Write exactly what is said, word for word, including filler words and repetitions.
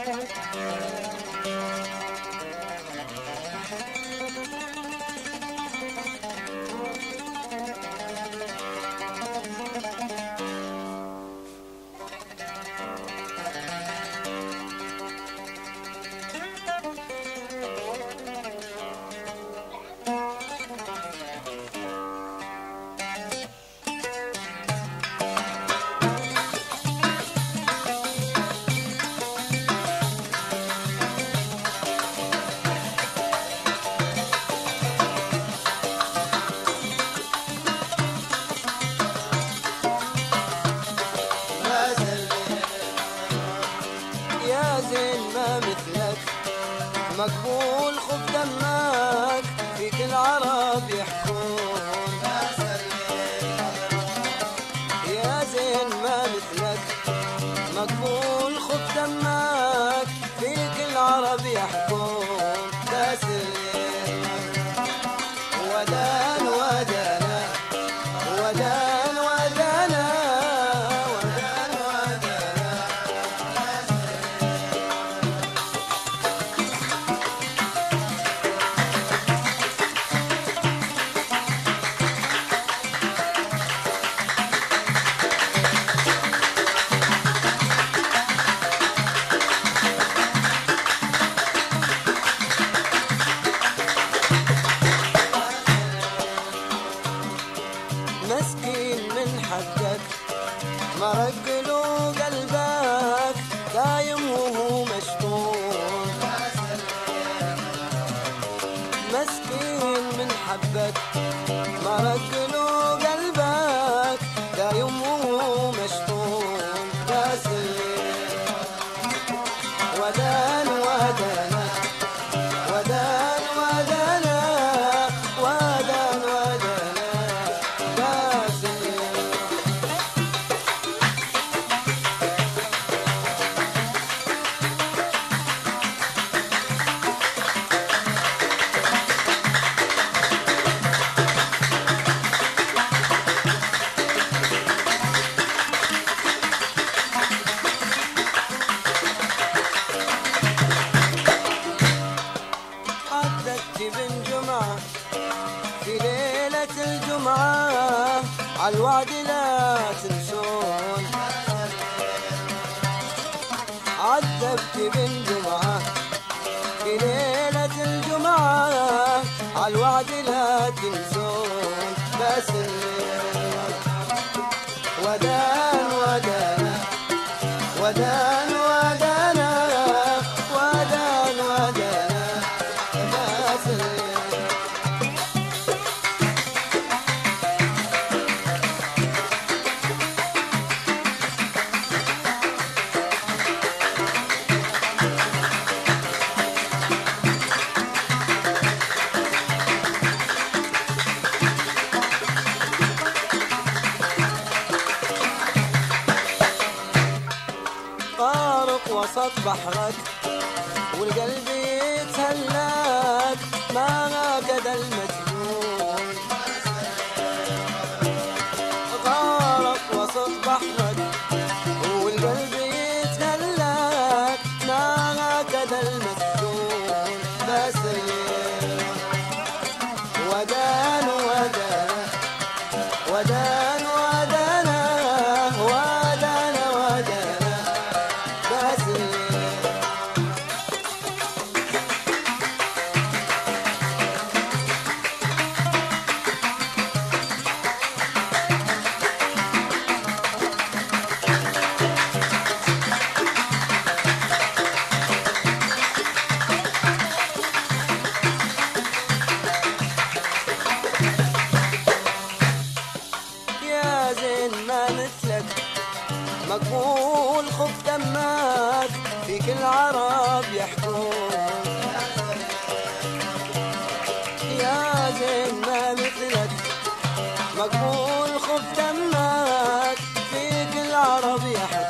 مقبول خف دمك فيك العرب يحكون. يا زين ما مثلك مقبول خف دمك فيك العرب يحكون. تاسلين ودان ودانا ودان ودانا ودان ودانا. مسكين من حدك مرق له قلبك دايم وهو مشغول. مسكين من حبك مرق له قلبك دايم وهو مشغول. تاسلين ودان ودانا ودان ودانا ودان ودانا. بن جمعة في ليلة الجمعة عالوعد لا تنسون. عذبت بن جمعة في ليلة الجمعة عالوعد لا تنسون. بس ودان ودانا ودان ودانا ودان ودانا. طارق وسط بحرك والقلب يتهلك ما قد المجنون. طارق وسط بحرك والقلب يتهلك ما قد المجنون. بس ودان ودانا ودان ودانا ودان ودانا. بس يا زين ما مثلك مقبول خف دمك فيك العرب يحكون. يا زين ما مثلك مقبول خف دمك فيك العرب يحكون.